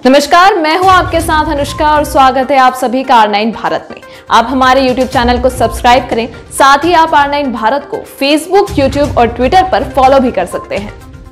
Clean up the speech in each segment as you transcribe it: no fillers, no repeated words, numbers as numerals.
नमस्कार, मैं हूं आपके साथ अनुष्का और स्वागत है आप सभी का R9 भारत में। आप हमारे YouTube चैनल को सब्सक्राइब करें, साथ ही आप R9 भारत को Facebook, YouTube और Twitter पर फॉलो भी कर सकते हैं।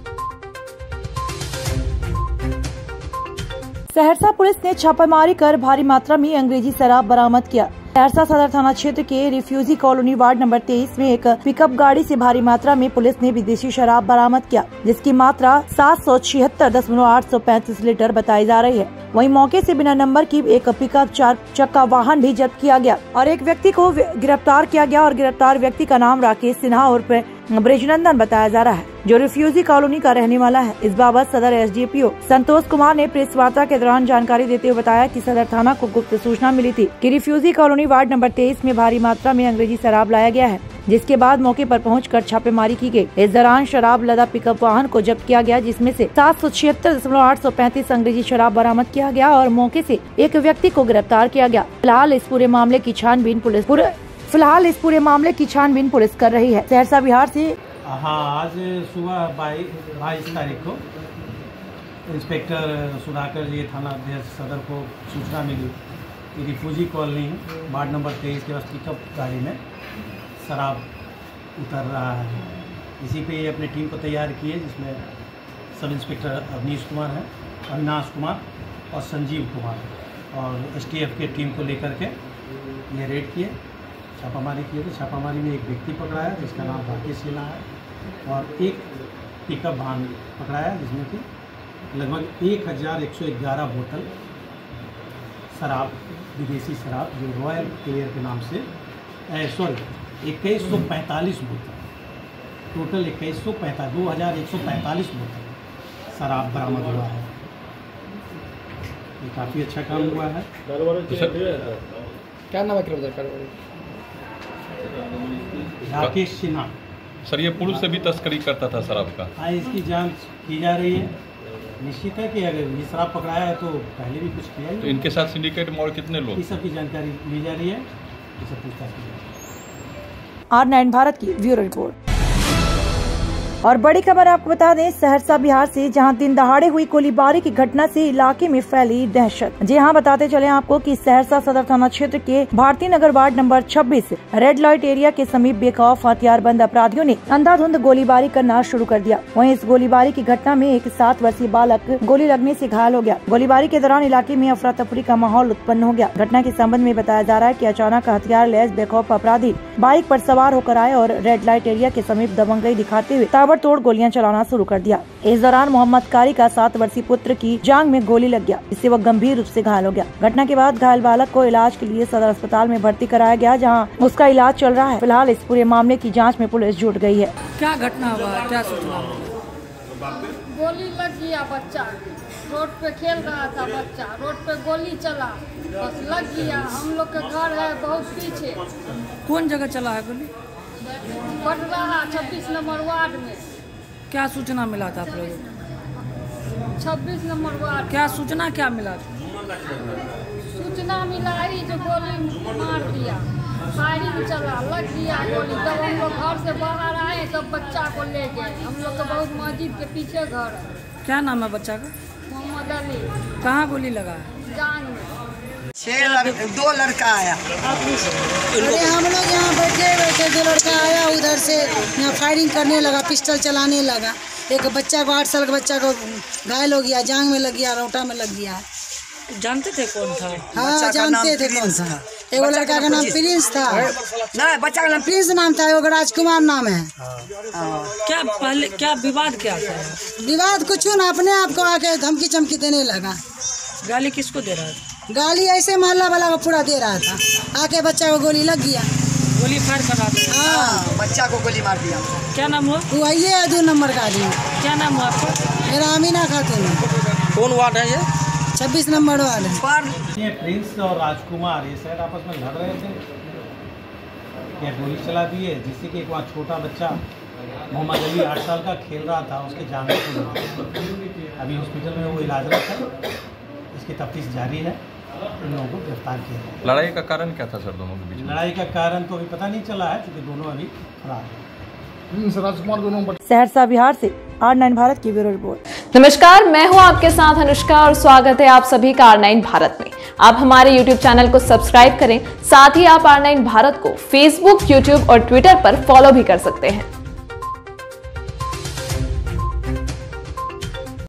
सहरसा पुलिस ने छापेमारी कर भारी मात्रा में अंग्रेजी शराब बरामद किया। सहरसा सदर थाना क्षेत्र के रिफ्यूजी कॉलोनी वार्ड नंबर 23 में एक पिकअप गाड़ी से भारी मात्रा में पुलिस ने विदेशी शराब बरामद किया, जिसकी मात्रा 776.835 लीटर बताई जा रही है। वहीं मौके से बिना नंबर की एक पिकअप 4 चक्का वाहन भी जब्त किया गया और एक व्यक्ति को गिरफ्तार किया गया और गिरफ्तार व्यक्ति का नाम राकेश सिन्हा उर्फ ब्रिजनंदन बताया जा रहा है, जो रिफ्यूजी कॉलोनी का रहने वाला है। इस बाबत सदर एसडीपीओ संतोष कुमार ने प्रेस वार्ता के दौरान जानकारी देते हुए बताया कि सदर थाना को गुप्त सूचना मिली थी कि रिफ्यूजी कॉलोनी वार्ड नंबर 23 में भारी मात्रा में अंग्रेजी शराब लाया गया है, जिसके बाद मौके पर पहुंचकर छापेमारी की गई। इस दौरान शराब लदा पिकअप वाहन को जब्त किया गया, जिसमें से 776.835 अंग्रेजी शराब बरामद किया गया और मौके से एक व्यक्ति को गिरफ्तार किया गया। फिलहाल इस पूरे मामले की छानबीन पुलिस कर रही है। सहरसा बिहार से आज सुबह 22 तारीख को इंस्पेक्टर सुधाकर जी थाना अध्यक्ष सदर को सूचना मिली कि रिफ्यूजी कॉलोनी वार्ड नंबर 23 के पास पिकअप गाड़ी में शराब उतर रहा है। इसी पे ये अपनी टीम को तैयार किए, जिसमें सब इंस्पेक्टर अवनीश कुमार हैं, अविनाश कुमार और संजीव कुमार और एसटीएफ के टीम को लेकर के ये रेड किए, छापामारी किए। तो छापामारी में एक व्यक्ति पकड़ा है जिसका नाम राकेश सिन्हा है और एक पिकअप वाहन पकड़ा है जिसमें कि लगभग 1111 बोतल शराब, विदेशी शराब जो रॉयल क्लियर के नाम से 2145 बोतल, टोटल 2145 बोतल शराब बरामद हुआ है। ये काफ़ी अच्छा काम हुआ है। क्या नाम है राकेश सिन्हा। सर, ये पूर्व से भी तस्करी करता था शराब का? हाँ, इसकी जांच की जा रही है। निश्चित है कि अगर ये शराब पकड़ाया है तो पहले भी कुछ किया है। तो इनके साथ सिंडिकेट में और कितने लोग? इस सब की जानकारी ली जा रही है, ये सब पूछताछ की जा रही है। R9 भारत की ब्यूरो रिपोर्ट। और बड़ी खबर आपको बता दें, सहरसा बिहार से, जहां दिन दहाड़े हुई गोलीबारी की घटना से इलाके में फैली दहशत। जी हां, बताते चले आपको कि सहरसा सदर थाना क्षेत्र के Bharti Nagar ward number 26 red light area के समीप बेखौफ हथियारबंद अपराधियों ने अंधाधुंध गोलीबारी करना शुरू कर दिया। वहीं इस गोलीबारी की घटना में एक 7 वर्षीय बालक गोली लगने से घायल हो गया। गोलीबारी के दौरान इलाके में अफरा तफरी का माहौल उत्पन्न हो गया। घटना के संबंध में बताया जा रहा है कि अचानक हथियार लैस बेखौफ अपराधी बाइक पर सवार होकर आए और रेड लाइट एरिया के समीप दबंगई दिखाते हुए ताबड़तोड़ गोलियां चलाना शुरू कर दिया। इस दौरान मोहम्मद कारी का 7 वर्षीय पुत्र की जांघ में गोली लग गया, जिससे वह गंभीर रूप से घायल हो गया। घटना के बाद घायल बालक को इलाज के लिए सदर अस्पताल में भर्ती कराया गया, जहां उसका इलाज चल रहा है। फिलहाल इस पूरे मामले की जांच में पुलिस जुट गई है। क्या घटना हुआ, क्या सूचना? गोली लग गया, बच्चा रोड पे खेल रहा था, बच्चा रोड पे गोली चला, बस लग गया। हम लोग का घर है बहुत पीछे। कौन जगह चला है गोली? बढ़ रहा 26 नंबर वार्ड में। क्या सूचना मिला था आप लोगों को? 26 नंबर वार्ड। क्या सूचना क्या मिला? सूचना मिला ही जो गोली मार दिया, फायरिंग चला, लग गया गोली। तब हम लोग घर से बाहर आए, तब बच्चा को ले गए। हम लोग का बहुत मस्जिद के पीछे घर है। क्या नाम है बच्चा का? मोहम्मद अली। कहाँ गोली लगा है? जान में। 2 लड़का आया। अरे हम लोग यहाँ बैठे 2 लड़का आया, उधर से यहाँ फायरिंग करने लगा, पिस्टल चलाने लगा। एक बच्चा को 8 साल का बच्चा को घायल हो गया, जांघ में लग गया, रोटा में लग गया। जानते थे कौन था? हाँ, जानते थे कौन था। एगो लड़का का नाम प्रिंस था। नहीं, बच्चा का नाम प्रिंस नाम था, एगो राजकुमार नाम है। क्या पहले क्या विवाद क्या था? विवाद कुछ ना, अपने आप को आके धमकी चमकी देने लगा। गाली किसको दे रहा था? गाली ऐसे मोहल्ला वाला को पूरा दे रहा था। आके बच्चा को गोली लग गया, गोली फायर कर रहा था। हाँ, बच्चा को गोली मार दिया। क्या नाम हुआ? वो आइए 2 नंबर का आदमी। क्या नाम हुआ आपका? मेरा अमीना खातून। कौन वार्ड है ये? 26 नंबर वाले। ये प्रिंस और राजकुमार ये शायद आपस में लड़ रहे थे, या गोली चला दिए, जिससे कि एक वहाँ छोटा बच्चा मोहम्मद अली 8 साल का खेल रहा था, उसके जान में गोली। अभी हॉस्पिटल में वो इलाजरत है, इसकी तफ्तीश जारी है। इन लोगों को गिरफ्तार किया है। लड़ाई का कारण क्या था सर दोनों के बीच में? लड़ाई का कारण तो अभी पता नहीं चला है, क्योंकि दोनों अभी फरार हैं। सहरसा बिहार से R9 भारत की ब्यूरो रिपोर्ट। नमस्कार, मैं हूं आपके साथ अनुष्का और स्वागत है आप सभी का R9 भारत में। आप हमारे YouTube चैनल को सब्सक्राइब करें, साथ ही आप R9 भारत को Facebook, YouTube और Twitter पर फॉलो भी कर सकते हैं।